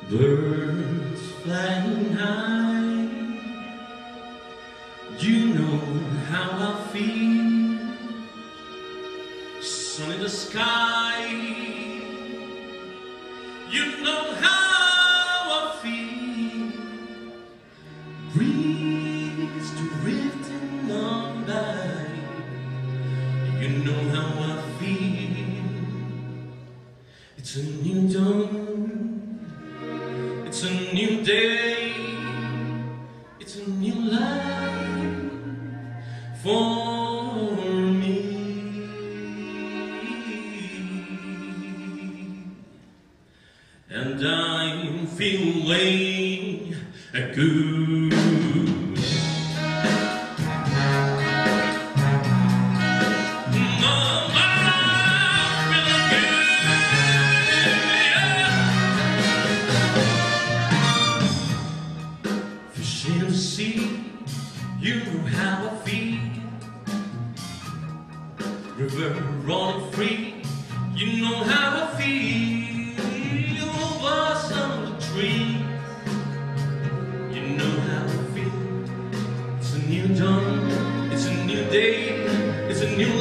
Birds flying high, you know how I feel. Sun in the sky, you know how I feel. Breeze drifting on by, you know how I feel. It's a new dawn, it's a new day, it's a new life for me. And I'm feeling good. In the sea, you know how I feel. River running free, you know how I feel. Blossom on the tree, you know how I feel. It's a new dawn, it's a new day, it's a new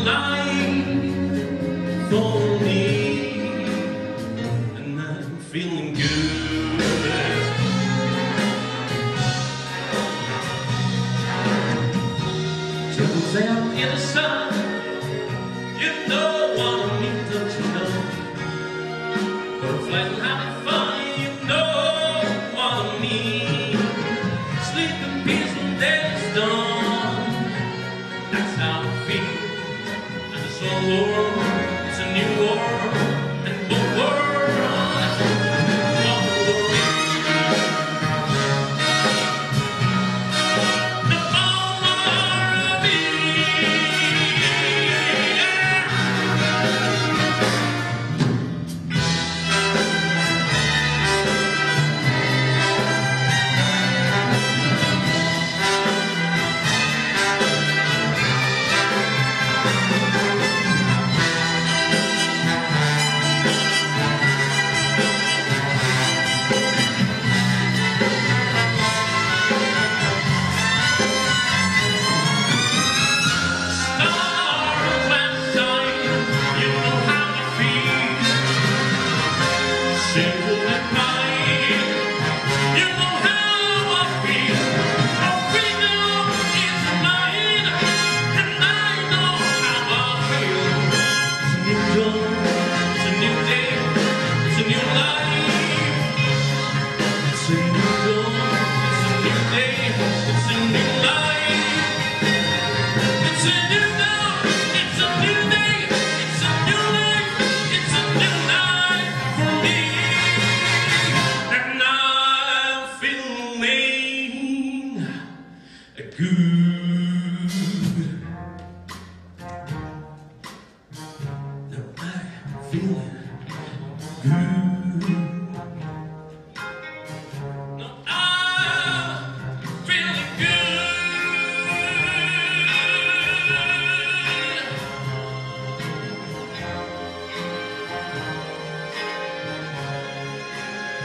life for me. And I'm feeling good. Out in the sun, you know what I mean, don't you know? Butterflies are having fun, you know what I mean. Sleeping peaceful, day is done. That's how I feel. And it's all over, it's a new world, and the world.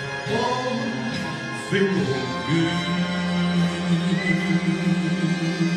Feeling good.